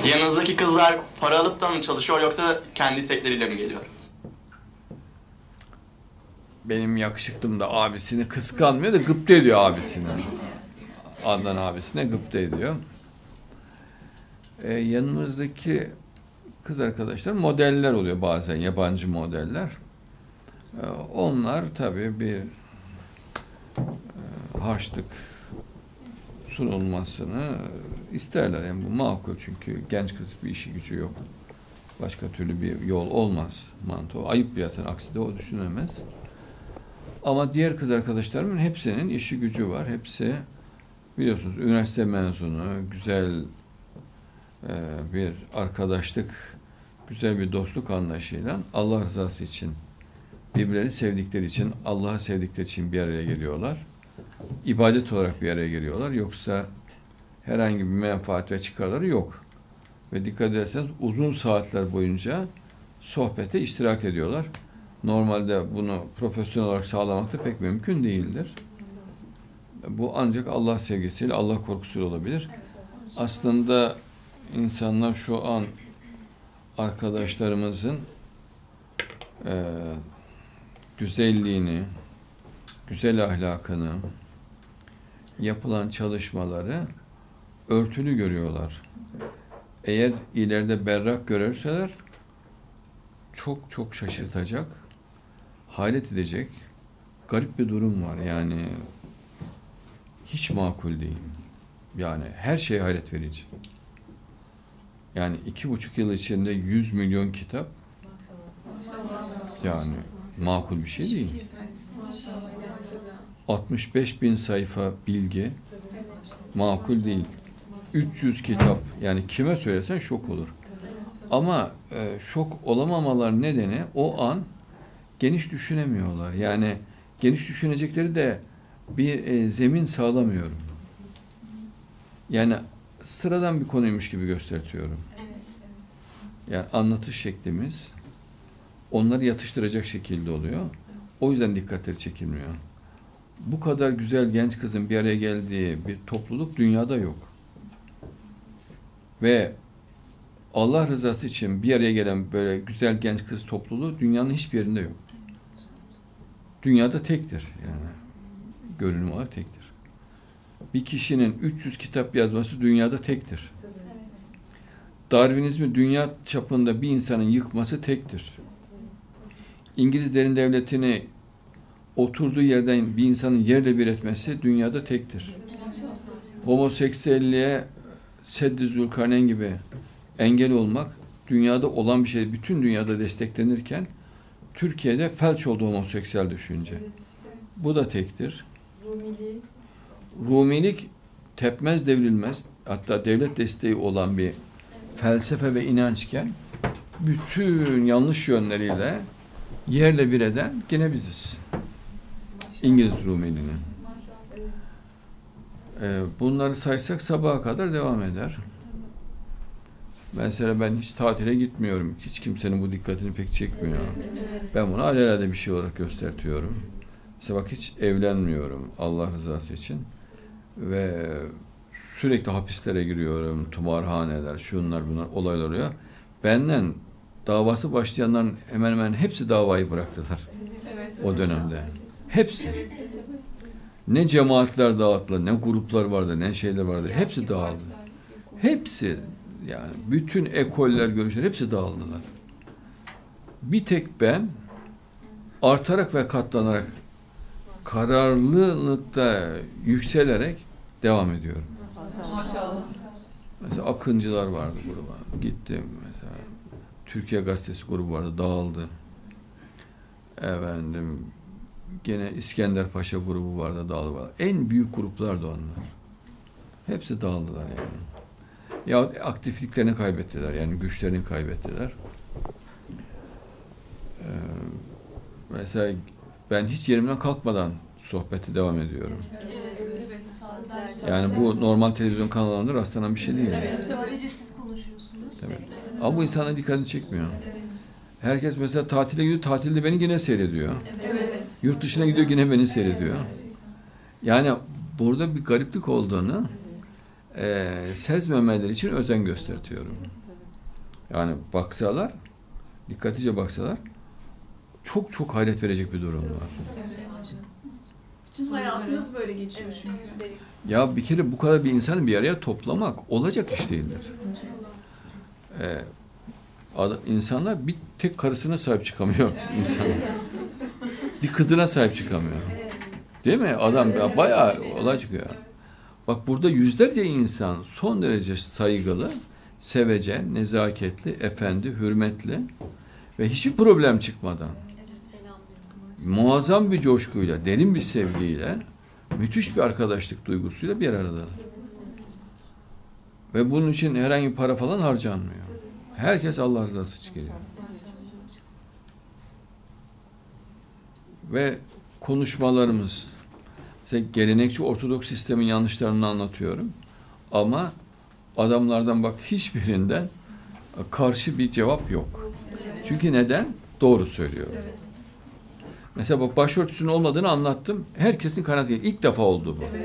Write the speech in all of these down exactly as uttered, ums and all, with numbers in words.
Yanınızdaki kızlar para alıp da mı çalışıyor yoksa kendi istekleriyle mi geliyor? Benim yakışıklım da abisini kıskanmıyor da gıpta ediyor abisine. Adnan abisine gıpta ediyor. Ee, yanımızdaki kız arkadaşlar modeller oluyor bazen, yabancı modeller. Ee, onlar tabii bir e, harçlık sunulmasını isterler. Yani bu makul, çünkü genç kız, bir işi gücü yok. Başka türlü bir yol olmaz mantığı. Ayıp zaten, aksi de o düşünemez. Ama diğer kız arkadaşlarımın hepsinin işi gücü var. Hepsi biliyorsunuz üniversite mezunu, güzel e, bir arkadaşlık, güzel bir dostluk anlayışıyla Allah rızası için, birbirlerini sevdikleri için, Allah'ı sevdikleri için bir araya geliyorlar. İbadet olarak bir araya geliyorlar. Yoksa herhangi bir menfaat ve çıkarları yok. Ve dikkat ederseniz uzun saatler boyunca sohbete iştirak ediyorlar. Normalde bunu profesyonel olarak sağlamak da pek mümkün değildir. Bu ancak Allah sevgisiyle, Allah korkusuyla olabilir. Aslında insanlar şu an arkadaşlarımızın e, güzelliğini, güzel ahlakını, yapılan çalışmaları örtülü görüyorlar. Eğer ileride berrak görürseler çok çok şaşırtacak, hayret edecek garip bir durum var. Yani hiç makul değil. Yani her şey hayret verici. Yani iki buçuk yıl içinde yüz milyon kitap, yani makul bir şey değil. altmış beş bin sayfa bilgi makul değil. üç yüz kitap, yani kime söylesen şok olur. Ama e, şok olamamalar nedeni o an geniş düşünemiyorlar. Yani geniş düşünecekleri de bir e, zemin sağlamıyorum. Yani sıradan bir konuymuş gibi göstertiyorum. Yani anlatış şeklimiz onları yatıştıracak şekilde oluyor. O yüzden dikkatleri çekilmiyor. Bu kadar güzel genç kızın bir araya geldiği bir topluluk dünyada yok. Ve Allah rızası için bir araya gelen böyle güzel genç kız topluluğu dünyanın hiçbir yerinde yok. Dünyada tektir yani. Görünüm olarak tektir. Bir kişinin üç yüz kitap yazması dünyada tektir. Darwinizmi dünya çapında bir insanın yıkması tektir. İngilizlerin devletini oturduğu yerden bir insanın yerle bir etmesi dünyada tektir. Homoseksüelliğe Seddi Zülkarneyn gibi engel olmak dünyada olan bir şey. Bütün dünyada desteklenirken Türkiye'de felç oldu homoseksüel düşünce. Bu da tektir. Rumilik. Rumilik tepmez devrilmez, hatta devlet desteği olan bir felsefe ve inançken bütün yanlış yönleriyle yerle bir eden gene biziz. İngiliz Rumiliğini. Ee, bunları saysak sabaha kadar devam eder. Mesela ben hiç tatile gitmiyorum. Hiç kimsenin bu dikkatini pek çekmiyor. Ben bunu alelade bir şey olarak göstertiyorum. Mesela bak, hiç evlenmiyorum Allah rızası için. Ve sürekli hapislere giriyorum. Tımarhaneler, şunlar bunlar olaylar oluyor. Benden davası başlayanların hemen hemen hepsi davayı bıraktılar. O dönemde. Hepsi. Ne cemaatler dağıttılar, ne gruplar vardı, ne şeyler vardı. Hepsi dağıldı. Hepsi, yani bütün ekoller, görüşler hepsi dağıldılar. Bir tek ben artarak ve katlanarak, kararlılıkta yükselerek devam ediyorum. Maşallah. Mesela Akıncılar vardı gruba. Gittim mesela. Türkiye Gazetesi grubu vardı, dağıldı. Efendim, gene İskender Paşa grubu vardı, dağıldı. En büyük gruplardı onlar. Hepsi dağıldılar yani. Ya aktifliklerini kaybettiler, yani güçlerini kaybettiler. Ee, mesela ben hiç yerimden kalkmadan sohbete devam ediyorum. Yani bu normal televizyon kanallarında rastlanan bir şey değil. Sadece siz konuşuyorsunuz. Evet. Ama bu insanların dikkatini çekmiyor. Herkes mesela tatile gidiyor, tatilde beni yine seyrediyor. Evet. Yurt dışına gidiyor, yine beni seyrediyor. Yani burada bir gariplik olduğunu e, sezmemeleri için özen göstertiyorum. Yani baksalar, dikkatlice baksalar çok çok hayret verecek bir durum var. Bütün hayatınız böyle geçiyor çünkü. Ya bir kere bu kadar bir insanı bir araya toplamak olacak iş değildir. Ee, ad- insanlar bir tek karısına sahip çıkamıyor insanlar. Bir kızına sahip çıkamıyor. Değil mi? Adam ya bayağı olay çıkıyor. Bak burada yüzlerce insan son derece saygılı, sevecen, nezaketli, efendi, hürmetli ve hiçbir problem çıkmadan muazzam bir coşkuyla, derin bir sevgiyle, müthiş bir arkadaşlık duygusuyla bir aradalar. Ve bunun için herhangi bir para falan harcanmıyor. Herkes Allah rızası için geliyor. Ve konuşmalarımız, mesela gelenekçi Ortodoks sistemin yanlışlarını anlatıyorum. Ama adamlardan bak hiçbirinden karşı bir cevap yok. Çünkü neden? Doğru söylüyor. Mesela bak başörtüsünün olmadığını anlattım. Herkesin kanaati değil. İlk defa oldu bu.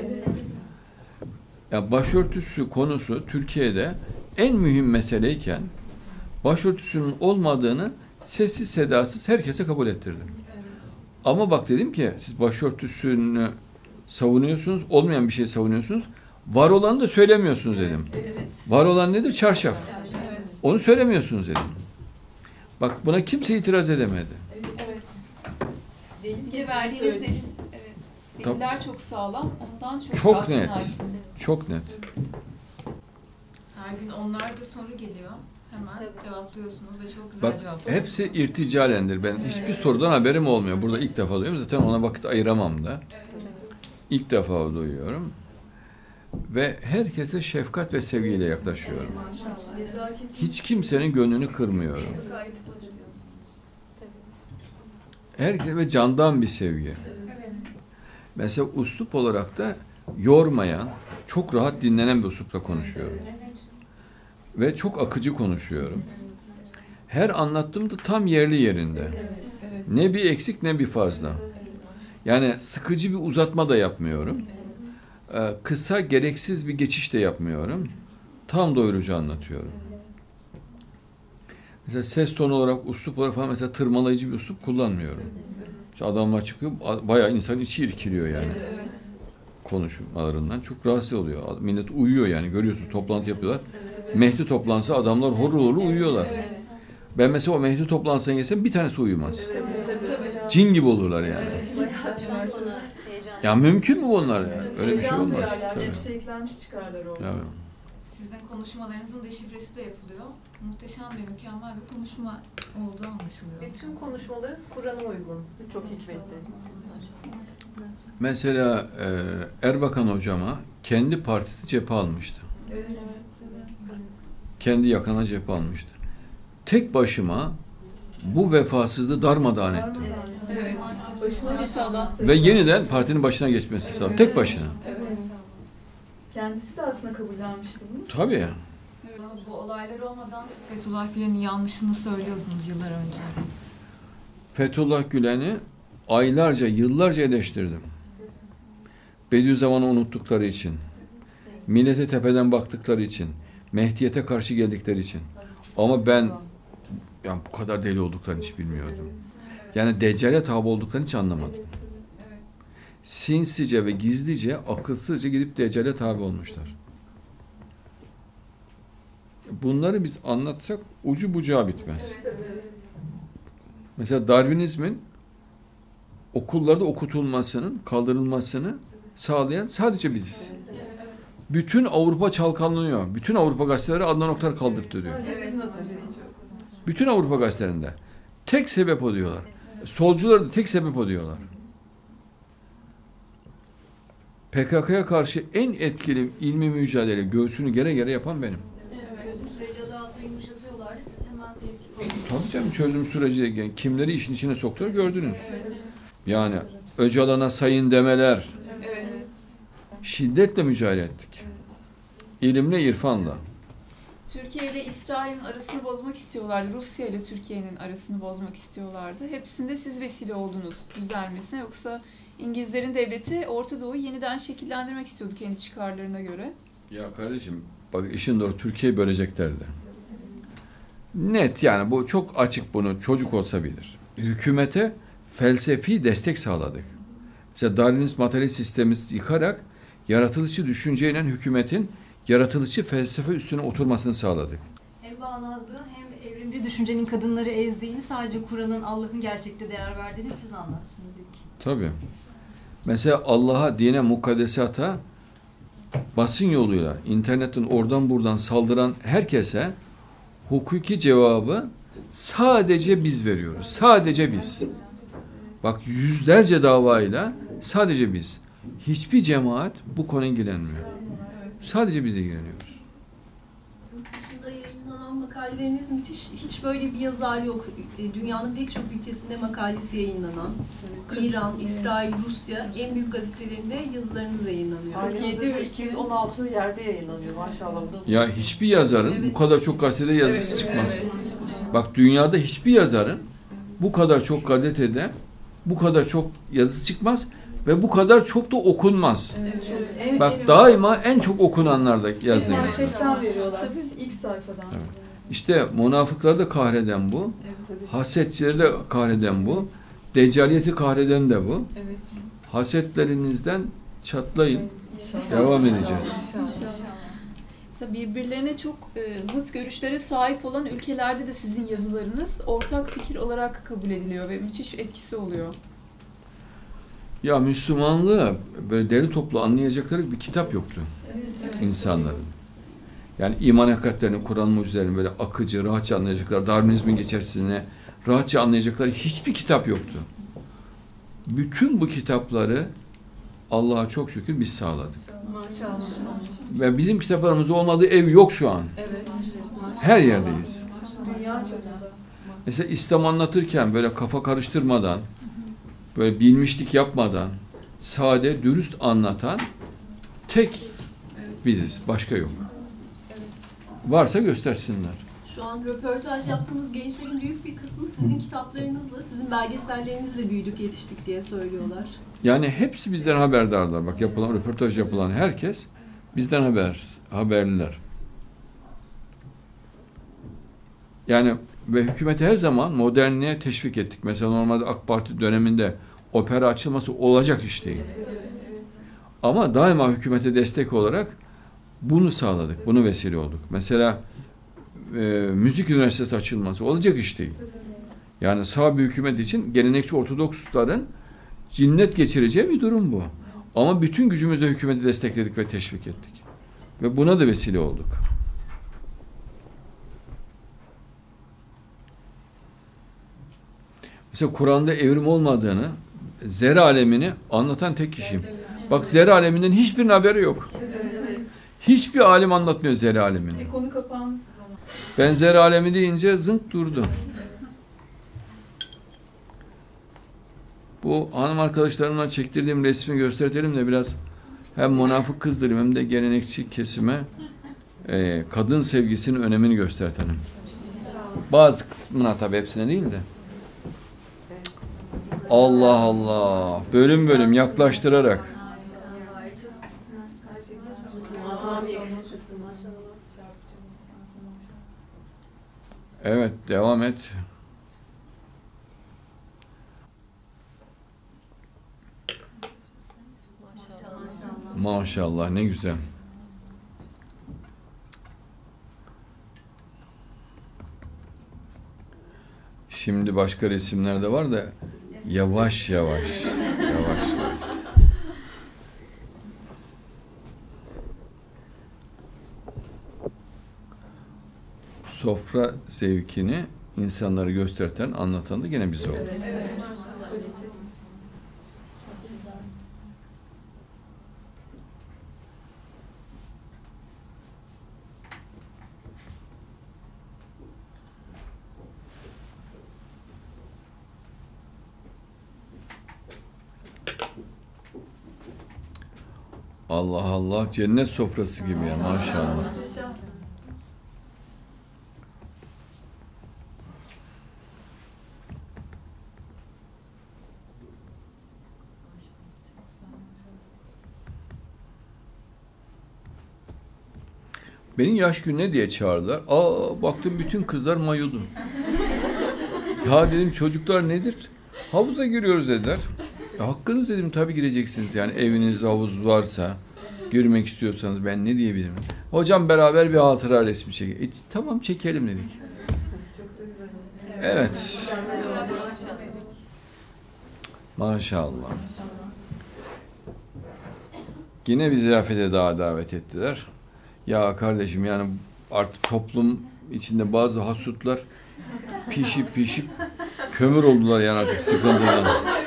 Ya başörtüsü konusu Türkiye'de en mühim meseleyken başörtüsünün olmadığını sessiz sedasız herkese kabul ettirdim. Ama bak dedim ki siz başörtüsünü savunuyorsunuz, olmayan bir şey savunuyorsunuz. Var olanı da söylemiyorsunuz dedim. Var olan nedir? Çarşaf. Onu söylemiyorsunuz dedim. Bak buna kimse itiraz edemedi. Bir de verdiğiniz delil, evet. Deliller çok sağlam, ondan çok Çok rahat net. dinlersiniz. Çok net. Her gün onlarca soru geliyor. Hemen cevaplıyorsunuz ve çok güzel Bak cevaplıyorsunuz. hepsi irticalendir. Ben hiçbir sorudan haberim olmuyor. Burada ilk defa duyuyorum. Zaten ona vakit ayıramam da. İlk defa duyuyorum. Ve herkese şefkat ve sevgiyle yaklaşıyorum. Hiç kimsenin gönlünü kırmıyorum. Herkese ve candan bir sevgi. Mesela üslup olarak da yormayan, çok rahat dinlenen bir üslupla konuşuyorum. Ve çok akıcı konuşuyorum. Her anlattığımda tam yerli yerinde. Ne bir eksik ne bir fazla. Yani sıkıcı bir uzatma da yapmıyorum. Ee, kısa, gereksiz bir geçiş de yapmıyorum. Tam doyurucu anlatıyorum. Mesela ses tonu olarak, üslup olarak falan mesela tırmalayıcı bir üslup kullanmıyorum. İşte adamlar çıkıyor, bayağı insan içi irkiliyor yani. Konuşmalarından çok rahatsız oluyor. Millet uyuyor yani, görüyorsunuz toplantı yapıyorlar. Mehdi toplansa adamlar horul horul uyuyorlar. Ben mesela o Mehdi toplantısına gelsem bir tanesi uyumaz. Cin gibi olurlar yani. Ya mümkün mü bunlar yani? Öyle bir şey olmaz. Hep şeklenmiş çıkarlar orada. Ya. Sizin konuşmalarınızın deşifresi de yapılıyor. Muhteşem ve mükemmel bir konuşma olduğu anlaşılıyor. Ve tüm konuşmalarınız Kur'an'a uygun. Çok hikmetli. Mesela e, Erbakan hocama kendi partisi cephe almıştı. Evet. Kendi yakana cephe almıştı. Tek başıma bu vefasızlığı darmadağın ettim. Evet. Başına İnşallah. Ve yeniden partinin başına geçmesi sağladım. Tek başına. Evet. Kendisi de aslında kabullenmişti bunu. Tabii ya. Bu olaylar olmadan siz Fethullah Gülen'in yanlışını söylüyordunuz yıllar önce. Fethullah Gülen'i aylarca, yıllarca eleştirdim. Bediüzzaman'ı unuttukları için, millete tepeden baktıkları için, Mehdiyet'e karşı geldikleri için. Ama ben yani bu kadar deli olduklarını hiç bilmiyordum. Yani Deccal'e tabi olduklarını hiç anlamadım. Evet. Sinsice ve gizlice, akılsızca gidip Deccal'e tabi olmuşlar. Bunları biz anlatsak ucu bucağı bitmez. Mesela Darwinizmin okullarda okutulmasının, kaldırılmasını sağlayan sadece biziz. Bütün Avrupa çalkanlanıyor. Bütün Avrupa gazeteleri Adnan Oktar kaldırttı diyor. Bütün Avrupa gazetelerinde. Tek sebep o diyorlar. Solcular da tek sebep o diyorlar. P K K'ya karşı en etkili ilmi mücadele göğsünü gere gere yapan benim. Çözüm süreci adı altında yumuşatıyorlardı. Siz hemen tepki koydunuz. Tabii canım çözüm süreci yani kimleri işin içine soktular gördünüz. Yani Öcalan'a sayın demeler. Evet. Şiddetle mücadele ettik. İlimle, irfanla. Türkiye ile İsrail'in arasını bozmak istiyorlardı. Rusya ile Türkiye'nin arasını bozmak istiyorlardı. Hepsinde siz vesile oldunuz düzelmesine. Yoksa İngilizlerin devleti Orta Doğu'yu yeniden şekillendirmek istiyordu kendi çıkarlarına göre. Ya kardeşim bak işin doğru Türkiye'yi böleceklerdi. Net yani bu çok açık bunu çocuk olsa bilir. Hükümete felsefi destek sağladık. Mesela Darwinist materyalist sistemi yıkarak yaratılışçı düşünceyle hükümetin yaratılışçı felsefe üstüne oturmasını sağladık. Hem bağnazlığın hem evrimci düşüncenin kadınları ezdiğini, sadece Kur'an'ın, Allah'ın gerçekte değer verdiğini siz anlattınız ilk. Tabii. Mesela Allah'a, dine, mukaddesata basın yoluyla, internetin oradan buradan saldıran herkese hukuki cevabı sadece biz veriyoruz. Sadece biz. Bak yüzlerce davayla sadece biz. Hiçbir cemaat bu konu ilgilenmiyor. Sadece biz ilgileniyoruz. Yurt dışında yayınlanan makaleleriniz müthiş. Hiç böyle bir yazar yok. E, Dünyanın pek çok ülkesinde makalesi yayınlanan. İran, İsrail, Rusya en büyük gazetelerinde yazılarınız yayınlanıyor. yedi ve iki yüz on altı yerde yayınlanıyor maşallah. Bu da Ya hiçbir yazarın bu kadar çok gazetede yazısı çıkmaz. Bak dünyada hiçbir yazarın bu kadar çok gazetede bu kadar çok yazısı çıkmaz ve bu kadar çok da okunmaz. en, Bak en- daima en çok okunanlarda yazdım. manşetten veriyorlar. İlk sayfadan. Evet. İşte münafıkları da kahreden bu. Tabii. Hasetçileri de kahreden bu. Deccaliyeti kahreden de bu. Evet. Hasetlerinizden çatlayın. İnşallah. Devam edeceğiz. İnşallah. Mesela birbirlerine çok e, zıt görüşlere sahip olan ülkelerde de sizin yazılarınız ortak fikir olarak kabul ediliyor ve müthiş etkisi oluyor. Ya Müslümanlığı böyle deli toplu anlayacakları bir kitap yoktu Evet. insanların. Yani iman hakikatlerini, Kur'an mucizelerini böyle akıcı, rahatça anlayacakları, Darwinizmin geçerisine rahatça anlayacakları hiçbir kitap yoktu. Bütün bu kitapları Allah'a çok şükür biz sağladık. Maşallah. Ve bizim kitaplarımızda olmadığı ev yok şu an. Evet. Her yerdeyiz. Dünya çapında. Mesela İslam anlatırken böyle kafa karıştırmadan, böyle bilmişlik yapmadan, sade, dürüst anlatan tek biziz. Başka yok. Varsa göstersinler. Şu an röportaj yaptığımız gençlerin büyük bir kısmı sizin kitaplarınızla, sizin belgesellerinizle büyüdük, yetiştik diye söylüyorlar. Yani hepsi bizden haberdarlar. Bak yapılan, röportaj yapılan herkes bizden haber, haberliler. Yani ve hükümeti her zaman modernliğe teşvik ettik. Mesela normalde AK Parti döneminde opera açılması olacak iş değil. Ama daima hükümete destek olarak bunu sağladık, bunu vesile olduk. Mesela e, müzik üniversitesi açılması olacak iş değil. Yani sağ bir hükümet için gelenekçi Ortodoksların cinnet geçireceği bir durum bu. Ama bütün gücümüzle hükümeti destekledik ve teşvik ettik. Ve buna da vesile olduk. Mesela Kur'an'da evrim olmadığını, zer alemini anlatan tek kişiyim. Bak zer aleminden hiçbirinin haberi yok. Hiçbir alim anlatmıyor zer alemini. E, konu kapağını siz ona. Ben zer alemi deyince zınk durdu. Bu hanım arkadaşlarımla çektirdiğim resmi gösterelim de biraz hem münafık kızdırayım hem de gelenekçi kesime e, kadın sevgisinin önemini göstertelim. Bazı kısmına tabii hepsine değil de. Allah Allah. Bölüm bölüm yaklaştırarak. Evet, devam et. Maşallah ne güzel. Şimdi başka resimler de var da yavaş yavaş yavaş yavaş. Sofra zevkini insanları gösterten, anlatan da gene biz olduk. Allah Allah, cennet sofrası gibi ya maşallah. Beni yaş gününe diye çağırdılar. Aa baktım bütün kızlar mayolum. Ya dedim çocuklar nedir? Havuza giriyoruz dediler. E, hakkınız dedim tabii gireceksiniz. Yani evinizde havuz varsa, girmek istiyorsanız ben ne diyebilirim? Hocam beraber bir hatıra resmi çekelim. E, tamam çekelim dedik. Çok da güzel. Evet. Maşallah. Yine bir ziyafete daha davet ettiler. Ya kardeşim yani artık toplum içinde bazı hasutlar pişip pişip kömür oldular yani artık sıkıntıdan.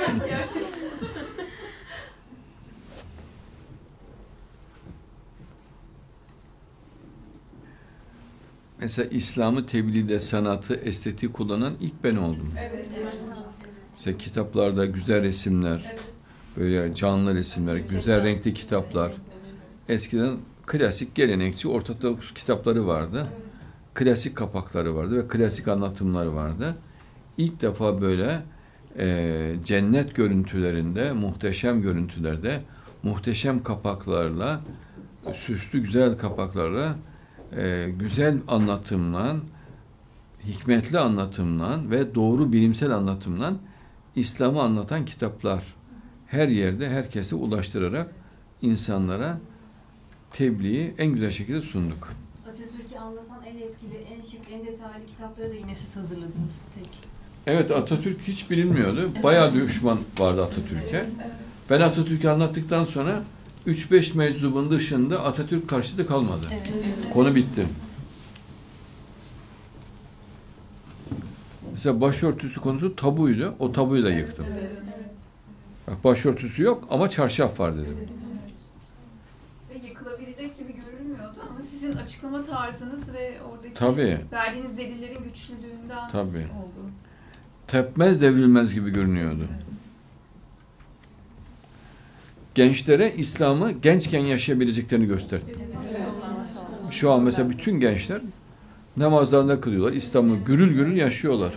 Mesela İslam'ı tebliğde sanatı, estetiği kullanan ilk ben oldum. Evet. Mesela kitaplarda güzel resimler, böyle canlı resimler, güzel renkli kitaplar. Eskiden klasik gelenekçi Ortodoks kitapları vardı. Klasik kapakları vardı ve klasik anlatımları vardı. İlk defa böyle e, cennet görüntülerinde, muhteşem görüntülerde, muhteşem kapaklarla, süslü güzel kapaklarla, e, güzel anlatımla, hikmetli anlatımla ve doğru bilimsel anlatımla İslam'ı anlatan kitaplar her yerde herkese ulaştırarak insanlara tebliği en güzel şekilde sunduk. Atatürk'ü anlatan en etkili, en şık, en detaylı kitapları da yine siz hazırladınız tek. Evet, Atatürk hiç bilinmiyordu. Bayağı düşman vardı Atatürk'e. Ben Atatürk'ü anlattıktan sonra üç beş meczubun dışında Atatürk karşıtı kalmadı. Evet. Konu bitti. Mesela başörtüsü konusu tabuydu. O tabuyu da yıktım. Bak başörtüsü yok ama çarşaf var dedim. Ve yıkılabilecek gibi görülmüyordu ama sizin açıklama tarzınız ve oradaki Tabii. verdiğiniz delillerin güçlülüğünden Tabii. oldu. Tepmez devrilmez gibi görünüyordu. Gençlere İslam'ı gençken yaşayabileceklerini gösterdi. Şu an mesela bütün gençler namazlarında kılıyorlar. İslam'ı gürül gürül yaşıyorlar.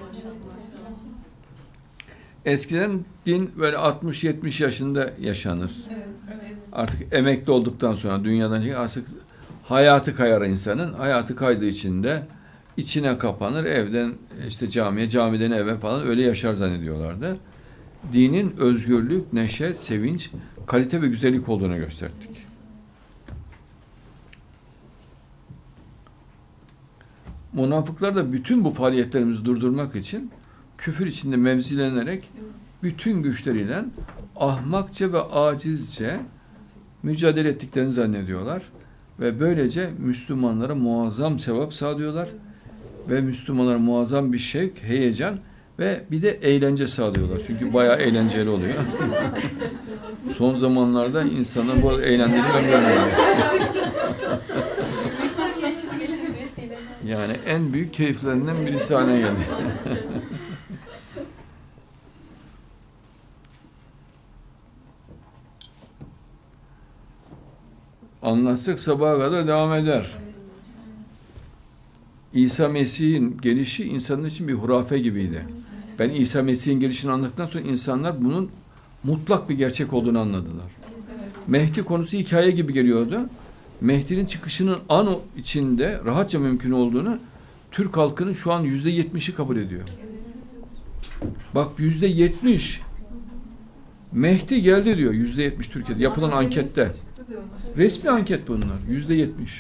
Eskiden din böyle altmış yetmiş yaşında yaşanır. Artık emekli olduktan sonra dünyadan çıkıyor. Artık hayatı kayar insanın. Hayatı kaydığı için de içine kapanır. Evden işte camiye, camiden eve falan öyle yaşar zannediyorlardı. Dinin özgürlük, neşe, sevinç, kalite ve güzellik olduğunu gösterdik. Münafıklar da bütün bu faaliyetlerimizi durdurmak için küfür içinde mevzilenerek bütün güçleriyle ahmakça ve acizce mücadele ettiklerini zannediyorlar. Ve böylece Müslümanlara muazzam sevap sağlıyorlar. Ve Müslümanlara muazzam bir şevk, heyecan ve bir de eğlence sağlıyorlar. Çünkü bayağı eğlenceli oluyor. Son zamanlarda insanlar bu eğlendiğini ben görmüyorum. Yani en büyük keyiflerinden birisi haline geldi. Anlatsak sabaha kadar devam eder. İsa Mesih'in gelişi insanın için bir hurafe gibiydi. Ben İsa Mesih'in gelişini anlattıktan sonra insanlar bunun mutlak bir gerçek olduğunu anladılar. Mehdi konusu hikaye gibi geliyordu. Mehdi'nin çıkışının an içinde rahatça mümkün olduğunu Türk halkının şu an yüzde yetmişi kabul ediyor. Bak yüzde yetmiş Mehdi geldi diyor yüzde yetmiş Türkiye'de yapılan ankette. Resmi anket bunlar. Yüzde yetmiş.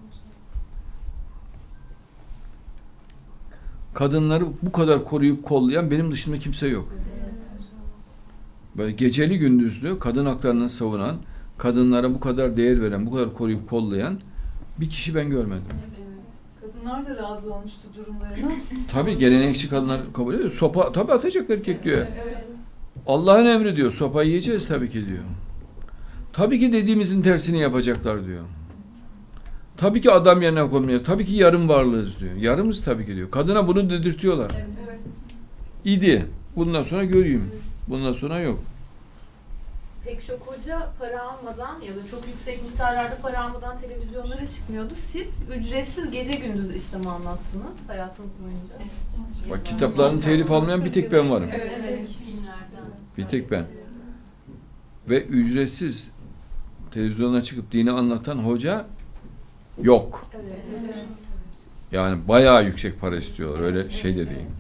Kadınları bu kadar koruyup kollayan benim dışımda kimse yok. Böyle geceli gündüzlü kadın haklarını savunan, kadınlara bu kadar değer veren, bu kadar koruyup kollayan bir kişi ben görmedim. Kadınlar da razı olmuştu durumlarına. Tabii gelenekçi kadınlar kabul ediyor. Sopa tabii atacak erkek diyor. Allah'ın emri diyor. Sopayı yiyeceğiz tabii ki diyor. Tabii ki dediğimizin tersini yapacaklar diyor. Tabii ki adam yerine koymayacağız. Tabii ki yarım varlığız diyor. Yarımız tabii ki diyor. Kadına bunu dedirtiyorlar. Evet. İdi. Bundan sonra göreyim. Bundan sonra yok. Pek çok hoca para almadan ya da çok yüksek miktarlarda para almadan televizyonlara çıkmıyordu. Siz ücretsiz gece gündüz İslam'ı anlattınız hayatınız boyunca. Bak kitaplarını telif almayan bir tek ben varım. Evet. Evet. Bir tek ben. Ve ücretsiz televizyona çıkıp dini anlatan hoca yok. Evet. Yani bayağı yüksek para istiyorlar. Öyle şey de değil.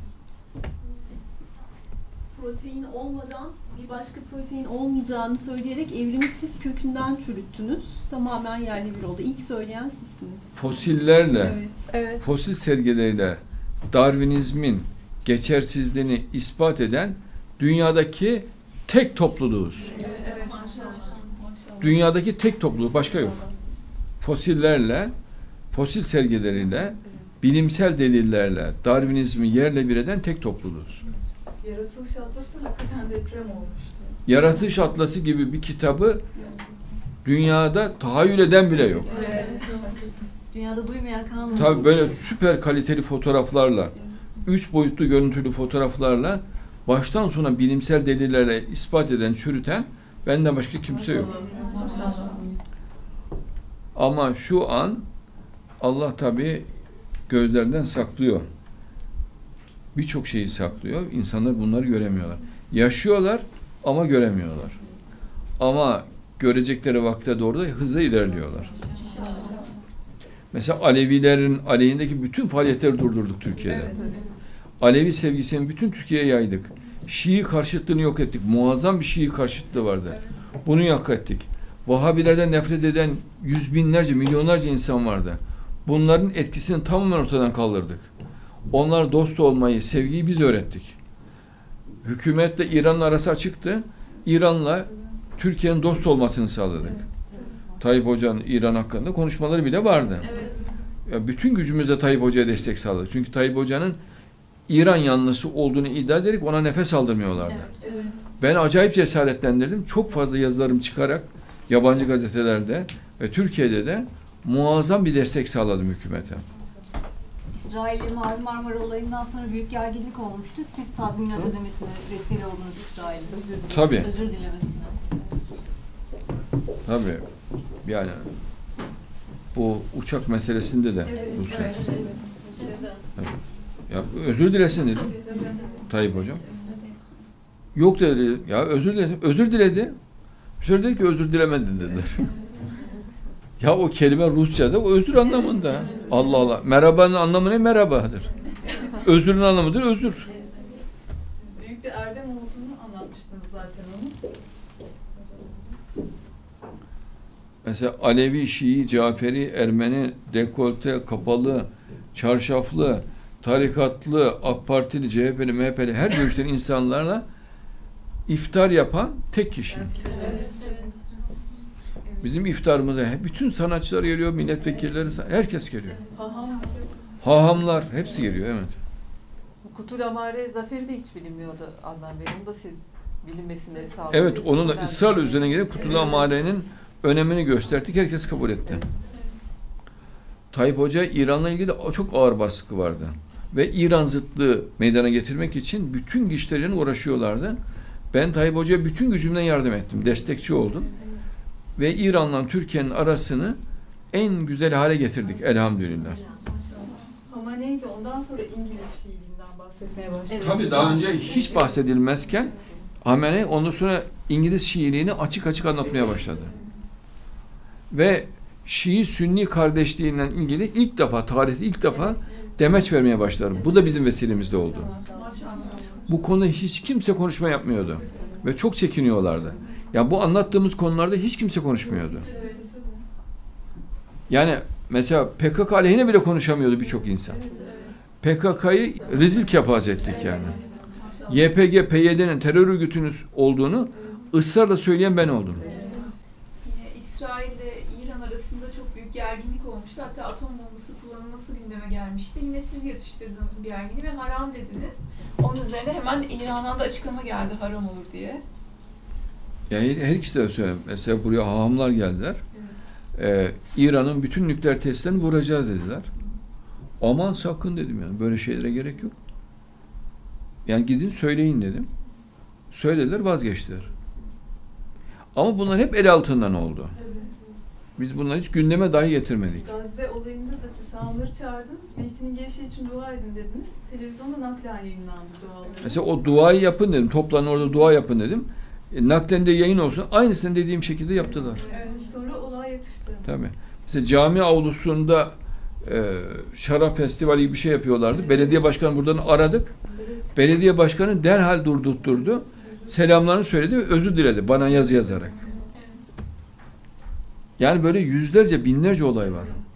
Protein olmadan bir başka protein olmayacağını söyleyerek evrimi siz kökünden çürüttünüz. Tamamen yerle bir oldu. İlk söyleyen sizsiniz. Fosillerle, Evet. Evet. fosil sergileriyle Darwinizmin geçersizliğini ispat eden dünyadaki tek topluluğuz. Dünyadaki tek topluluk, başka yok. Fosillerle, fosil sergileriyle, bilimsel delillerle Darwinizmi yerle bir eden tek topluluğuz. Yaratılış atlası hakikaten deprem olmuştu. Yaratış Atlası gibi bir kitabı dünyada tahayyül eden bile yok. Evet. Dünyada duymayan kalmadı. Tabii böyle süper kaliteli fotoğraflarla, üç boyutlu görüntülü fotoğraflarla baştan sona bilimsel delillerle ispat eden, çürüten benden başka kimse yok. Ama şu an Allah tabii gözlerden saklıyor. Birçok şeyi saklıyor. İnsanlar bunları göremiyorlar. Yaşıyorlar ama göremiyorlar. Ama görecekleri vakte doğru da hızla ilerliyorlar. Mesela Alevilerin aleyhindeki bütün faaliyetleri durdurduk Türkiye'de. Alevi sevgisini bütün Türkiye'ye yaydık. Şii karşıtlığını yok ettik. Muazzam bir Şii karşıtlığı vardı. Bunu yok ettik. Vahabilerden nefret eden yüz binlerce, milyonlarca insan vardı. Bunların etkisini tamamen ortadan kaldırdık. Onlar dost olmayı, sevgiyi biz öğrettik. Hükümetle İran'la arası açıktı. İran'la Türkiye'nin dost olmasını sağladık. Tayyip Hoca'nın İran hakkında konuşmaları bile vardı. Evet. Ya bütün gücümüzle Tayyip Hoca'ya destek sağladık. Çünkü Tayyip Hoca'nın İran yanlısı olduğunu iddia ederek ona nefes aldırmıyorlardı. Evet. Ben acayip cesaretlendirdim. Çok fazla yazılarım çıkarak yabancı gazetelerde ve Türkiye'de de muazzam bir destek sağladım hükümete. İsrail'in Mavi Marmara olayından sonra büyük gerginlik olmuştu. Siz tazminat ödemesine vesile oldunuz İsrail'in. Özür dilerim. Tabii. Özür dilemesine. Tabii. Yani bu uçak meselesinde de Evet, Rusya. evet, evet. Ya özür dilesin dedim Tayyip Hocam. Yok dedi. Ya özür diledim. Özür diledi. Şöyle dedi ki özür dilemedin dediler. Ya o kelime Rusça'da o özür anlamında. Allah Allah. Merhabanın anlamı ne? Merhabadır. Özürün anlamıdır özür. Siz büyük bir erdem olduğunu anlatmıştınız zaten onu. Mesela Alevi, Şii, Caferi, Ermeni, dekolte, kapalı, çarşaflı, tarikatlı, AK Partili, C H P'li, M H P'li her görüşten insanlarla iftar yapan tek kişi. Bizim iftarımıza bütün sanatçılar geliyor, milletvekilleri, herkes geliyor. Haham. Hahamlar, hepsi geliyor, evet. Kutul Amare zaferi de hiç bilinmiyordu Adnan Bey. Onu da siz bilinmesini sağladınız. Evet, onun da ısrarla üzerine gelip Kutul Amare'nin önemini gösterdik, herkes kabul etti. Tayyip Hoca İran'la ilgili çok ağır baskı vardı. Ve İran zıtlığı meydana getirmek için bütün güçleriyle uğraşıyorlardı. Ben Tayyip Hoca'ya bütün gücümden yardım ettim, destekçi oldum. Ve İran'la Türkiye'nin arasını en güzel hale getirdik elhamdülillah. Ama neydi ondan sonra İngiliz Şiiliğinden bahsetmeye başladı. Evet. Tabii daha önce hiç bahsedilmezken Hamenei ondan sonra İngiliz Şiiliğini açık açık anlatmaya başladı. Ve Şii-Sünni kardeşliğiyle ilgili ilk defa, tarihte ilk defa demeç vermeye başladı. Bu da bizim vesilemizde oldu. Bu konuda hiç kimse konuşma yapmıyordu. Ve çok çekiniyorlardı. Ya bu anlattığımız konularda hiç kimse konuşmuyordu. Yani mesela P K K aleyhine bile konuşamıyordu birçok insan. P K K'yı rezil kepaz ettik yani. Y P G, P Y D'nin terör örgütünün olduğunu ısrarla söyleyen ben oldum. Yine İsrail ile İran arasında çok büyük gerginlik olmuştu. Hatta atom bombası kullanılması gündeme gelmişti. Yine siz yatıştırdınız bu gerginliği ve haram dediniz. Onun üzerine hemen İran'dan da açıklama geldi haram olur diye. Yani her ikisi de söylüyor. Mesela buraya hahamlar geldiler. Ee, İran'ın bütün nükleer testlerini vuracağız dediler. Aman sakın dedim yani. Böyle şeylere gerek yok. Yani gidin söyleyin dedim. Söylediler, vazgeçtiler. Ama bunlar hep el altından oldu. Biz bunları hiç gündeme dahi getirmedik. Gazze olayında da siz sahamları çağırdınız. Beytinin gelişi için dua edin dediniz. Televizyonda naklen yayınlandı duaları. Mesela o duayı yapın dedim. Toplanın orada dua yapın dedim. E, naklen de yayın olsun. Aynısını dediğim şekilde yaptılar. Evet, sonra olay yatıştı. Tabii. İşte cami avlusunda e, şarap festivali gibi bir şey yapıyorlardı. Belediye başkanı buradan aradık. Belediye başkanı derhal durdurtturdu. Selamlarını söyledi ve özür diledi bana yazı yazarak. Yani böyle yüzlerce, binlerce olay var.